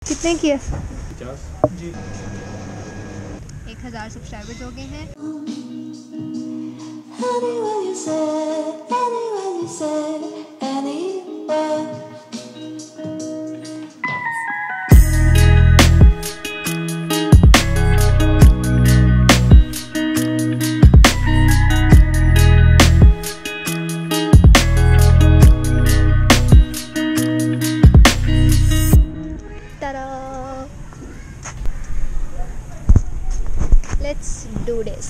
कितने किया? 50 जी। 1000 सब्सक्राइबर्स हो गए हैं। Let's do this.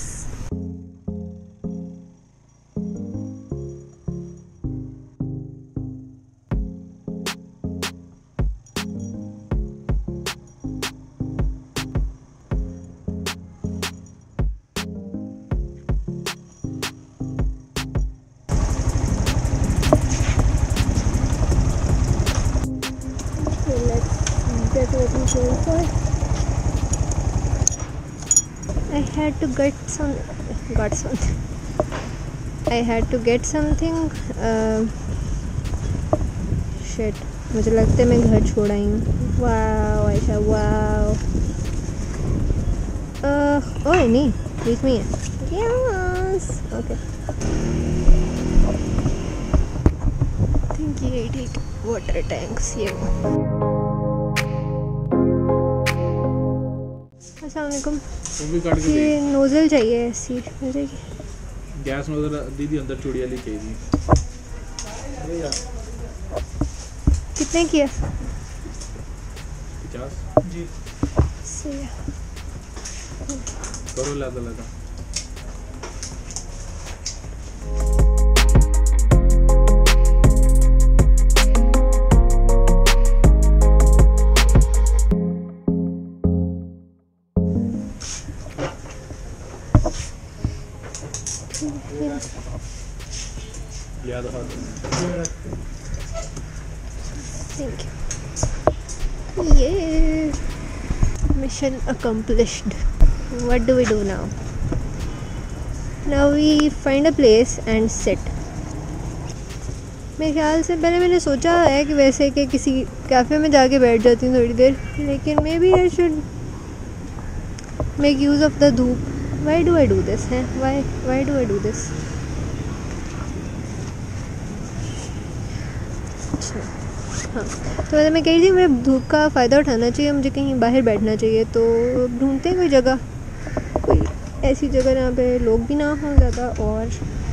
Okay, let's get what we're going for. I had to get something. Shit, मुझे लगता है मैं घर छोड़ आई हूँ। Wow Ayesha wow. ओह नहीं, बीच में है। Yes okay. थिंक ये ठीक वाटर टैंक्स ये। अस्सलाम वालेकुम। वो भी काट के ये नोजल चाहिए ऐसी मिल जाएगी? गैस नोजल दीदी अंदर चूड़ी वाली चाहिए। कितने की है? 50 जी। सही है। करो लगा लगा। याद रखो। Thank you. Yeah. Mission accomplished. What do we do now? Now we find a place and sit. मेरे ख्याल से पहले मैंने सोचा है कि वैसे कि किसी कैफ़े में जाके बैठ जाती हूँ थोड़ी देर, लेकिन maybe I should make use of the धूप. Why do I do this? Why do I do this? हाँ, तो मैं कह रही थी मैं धूप का फ़ायदा उठाना चाहिए, मुझे कहीं बाहर बैठना चाहिए। तो ढूंढते हैं कोई जगह, कोई ऐसी जगह जहाँ पे लोग भी ना हो ज़्यादा। और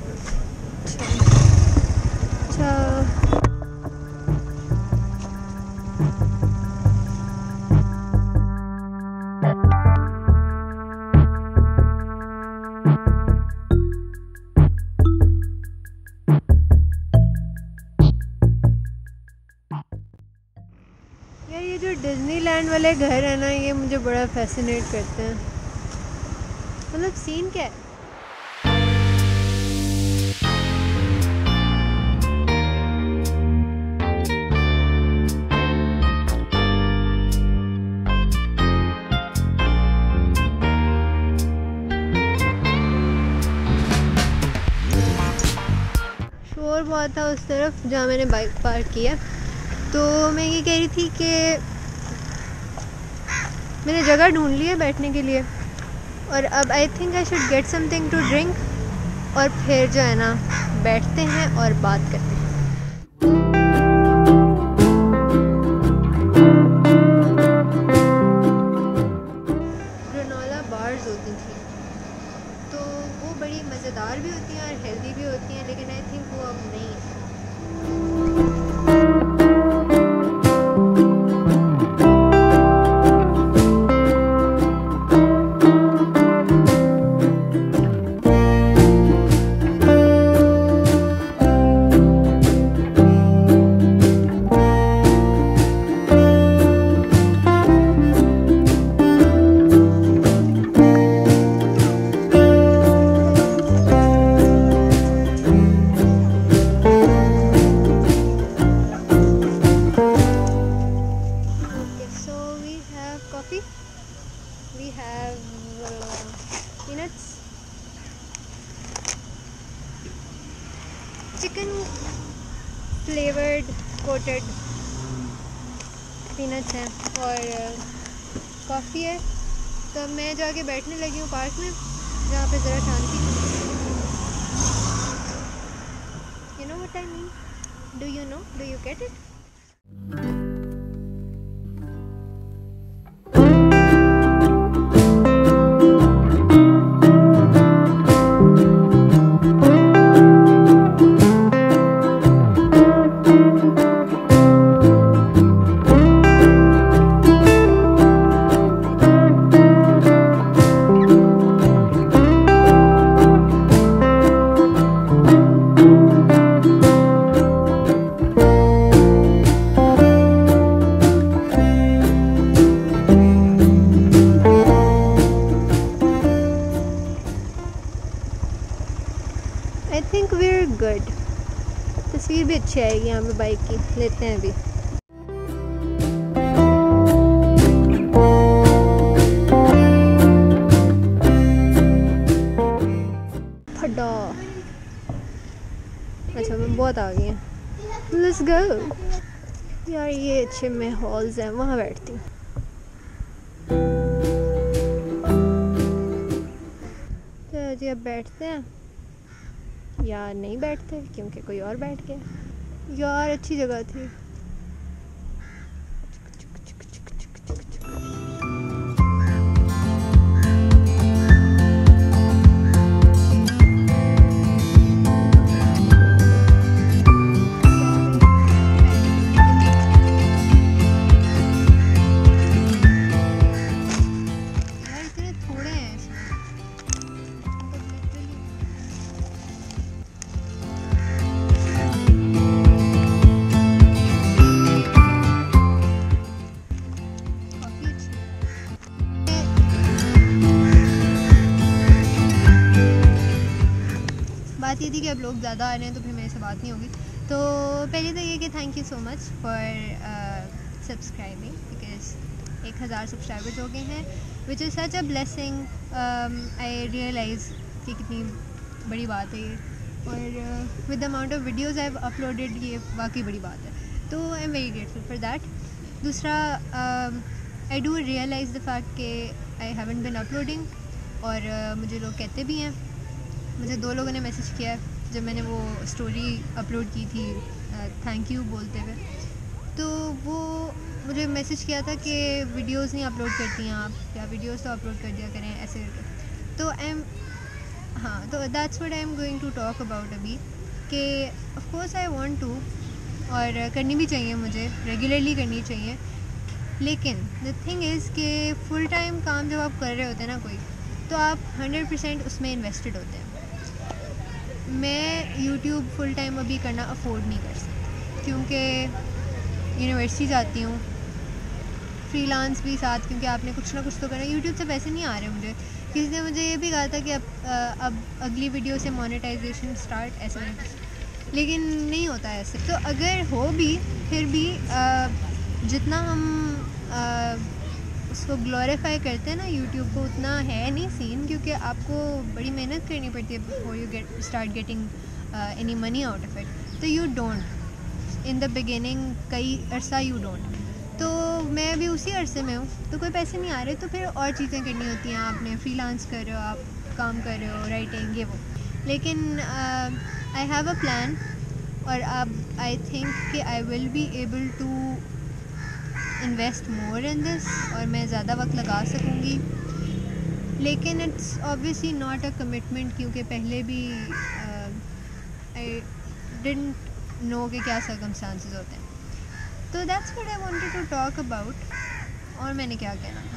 अच्छा यार, ये जो डिज्नीलैंड वाले घर है ना, ये मुझे बड़ा फैसिनेट करते हैं। मतलब सीन क्या है? शोर बहुत था उस तरफ जहाँ मैंने बाइक पार्क किया। तो मैं ये कह रही थी कि मैंने जगह ढूंढ ली है बैठने के लिए, और अब I think I should get something to drink, और फिर जो है ना बैठते हैं और बात करते हैं। ग्रेनोला बार्स होती थी, तो वो बड़ी मज़ेदार भी होती हैं और हेल्दी भी होती हैं, लेकिन आई थिंक वो अब नहीं है। We have peanuts, chicken flavored coated peanuts हैं और कॉफ़ी है। तो मैं जाके बैठने लगी हूँ पार्क में जहाँ पे ज़रा शांति। You know what I mean? Do you know? Do you get it? I think we are good. तस्वीर भी अच्छी आएगी यहाँ पे बाइक की। लेते हैं अभी। फटा। अच्छा मैं बहुत आ गई हैं। Let's go. यार ये अच्छे में हॉल्स हैं, वहाँ बैठती हूँ। तो जी अब बैठते हैं या नहीं बैठते क्योंकि कोई और बैठ गया। यार अच्छी जगह थी। यार इतने थोड़े हैं इसमें। बात ये थी कि अब लोग ज़्यादा आ रहे हैं तो फिर मेरे से बात नहीं होगी। तो पहले तो ये कि thank you so much for subscribing because 1000 subscribers हो गए हैं which is such a blessing. I realize कि कितनी बड़ी बात है ये। और with the amount of videos I have uploaded, ये वाकई बड़ी बात है। तो I am very grateful for that. दूसरा I do realize the fact कि आई हैवंट बिन अपलोडिंग और मुझे लोग कहते भी हैं। मुझे 2 लोगों ने मैसेज किया जब मैंने वो स्टोरी अपलोड की थी थैंक यू बोलते हुए। तो वो मुझे मैसेज किया था कि वीडियोस नहीं अपलोड करती हैं आप, या वीडियोस तो अपलोड कर दिया करें ऐसे करके। तो तो that's what I am going to talk about अभी कि of course I want to, और करनी भी चाहिए, मुझे रेगुलरली करनी चाहिए। लेकिन द थिंग इज़ कि फुल टाइम काम जब आप कर रहे होते हैं ना कोई, तो आप 100% उसमें इन्वेस्टेड होते हैं। मैं यूट्यूब फुल टाइम अभी करना अफोर्ड नहीं कर सकती क्योंकि यूनिवर्सिटी जाती हूँ, फ्रीलांस भी साथ, क्योंकि आपने कुछ ना कुछ तो करना। यूट्यूब से पैसे नहीं आ रहे मुझे। किसी ने मुझे ये भी कहा था कि अब अगली वीडियो से मोनेटाइजेशन स्टार्ट, ऐसा नहीं, लेकिन नहीं होता ऐसे। तो अगर हो भी फिर भी जितना हम उसको ग्लोरीफाई करते हैं ना यूट्यूब को, उतना है नहीं सीन, क्योंकि आपको बड़ी मेहनत करनी पड़ती है before you start getting any money out of it. तो you don't in the beginning, कई अरसा यू डोंट। तो मैं अभी उसी अरसे में हूँ, तो कोई पैसे नहीं आ रहे, तो फिर और चीज़ें करनी होती हैं। आपने फ्रीलांस कर रहे हो, आप काम कर रहे हो, राइटिंग, ये वो। लेकिन आई हैव अ प्लान, और अब आई थिंक कि I will be able to invest more in this, और मैं ज़्यादा वक्त लगा सकूँगी। लेकिन it's obviously not a commitment, क्योंकि पहले भी आई डिडंट नो कि क्या सर्कमस्टांसेस होते हैं। तो that's what I wanted to talk about. और मैंने क्या कहना था,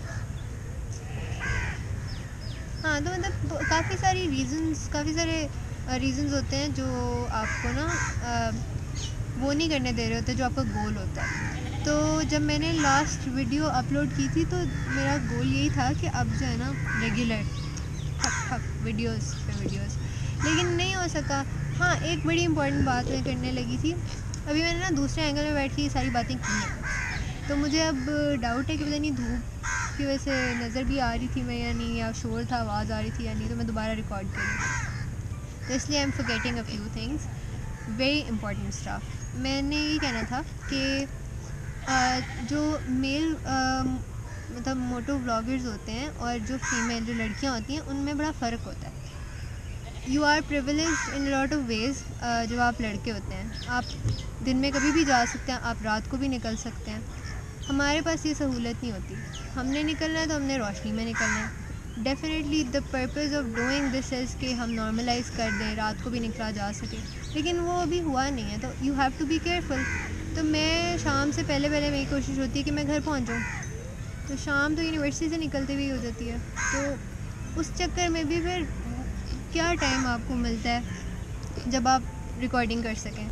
हाँ, तो मतलब काफ़ी सारे रीज़न्स होते हैं जो आपको ना वो नहीं करने दे रहे होते, जो आपका गोल होता है। तो जब मैंने लास्ट वीडियो अपलोड की थी, तो मेरा गोल यही था कि अब जो है ना रेगुलर ठक वीडियोस पे वीडियोस, लेकिन नहीं हो सका। हाँ, एक बड़ी इंपॉर्टेंट बात मैं करने लगी थी। अभी मैंने ना दूसरे एंगल में बैठ के ये सारी बातें की हैं, तो मुझे अब डाउट है कि पता नहीं धूप की वजह से नज़र भी आ रही थी मैं या नहीं, या शोर था, आवाज़ आ रही थी या नहीं, तो मैं दोबारा रिकॉर्ड करूँ। तो इसलिए I am forgetting a few things, very important stuff. मैंने ये कहना था कि जो मेल मतलब मोटो व्लॉगर्स होते हैं और जो फीमेल जो लड़कियां होती हैं उनमें बड़ा फ़र्क होता है। You are privilege in lot of ways. जब आप लड़के होते हैं आप दिन में कभी भी जा सकते हैं, आप रात को भी निकल सकते हैं। हमारे पास ये सहूलत नहीं होती। हमने निकलना है तो हमने रोशनी में निकलना है। Definitely the purpose of doing this is कि हम नॉर्मलाइज़ कर दें, रात को भी निकला जा सके, लेकिन वो अभी हुआ नहीं है, तो you have to be careful. तो मैं शाम से पहले मेरी कोशिश होती है कि मैं घर पहुंच जाऊँ, तो शाम तो यूनिवर्सिटी से निकलते हुए हो जाती है, तो उस चक्कर में भी फिर क्या टाइम आपको मिलता है जब आप रिकॉर्डिंग कर सकें।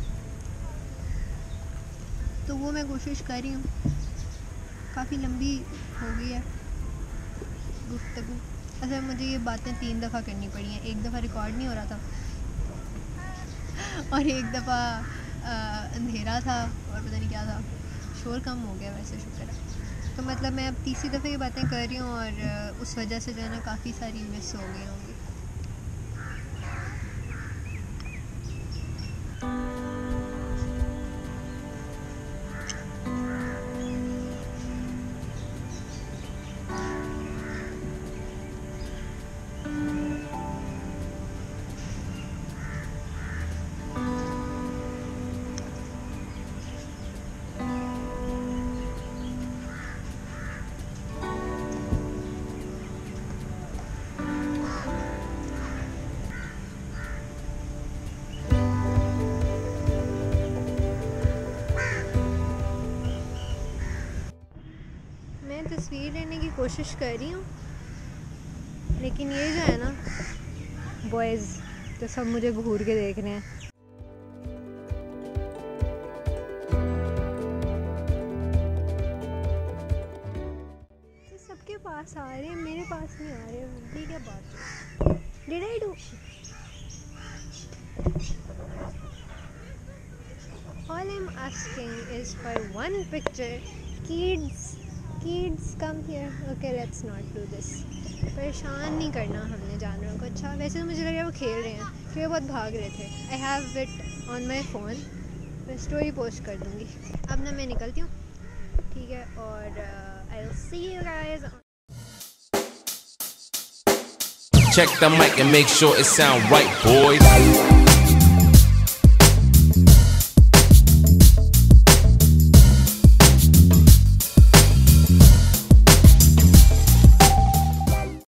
तो वो मैं कोशिश कर रही हूँ। काफ़ी लंबी हो गई है गुफ्तगू। असल मुझे ये बातें 3 दफ़ा करनी पड़ी हैं। एक दफ़ा रिकॉर्ड नहीं हो रहा था और एक दफ़ा अंधेरा था और पता नहीं क्या था, शोर कम हो गया वैसे, शुक्र है। तो मतलब मैं अब तीसरी दफ़े ये बातें कर रही हूँ और उस वजह से जो है ना काफ़ी सारी मिस हो गई होंगी। मैं तस्वीर लेने की कोशिश कर रही हूँ, लेकिन ये जो है ना बॉयज़ तो सब मुझे घूर के देख रहे हैं। तो सबके पास आ रहे हैं, मेरे पास नहीं आ रहे, ये क्या बात है? Did I do? All I'm asking is for one picture. Kids come here. Okay, let's not do this. परेशान नहीं करना हमने जानवरों को। अच्छा वैसे तो मुझे लग रहा है वो खेल रहे हैं क्योंकि वो बहुत भाग रहे थे। I have it on my phone. मैं स्टोरी पोस्ट कर दूँगी। अब ना मैं निकलती हूँ, ठीक है, और I'll see you guys. Check the mic and make sure it sound right, boys.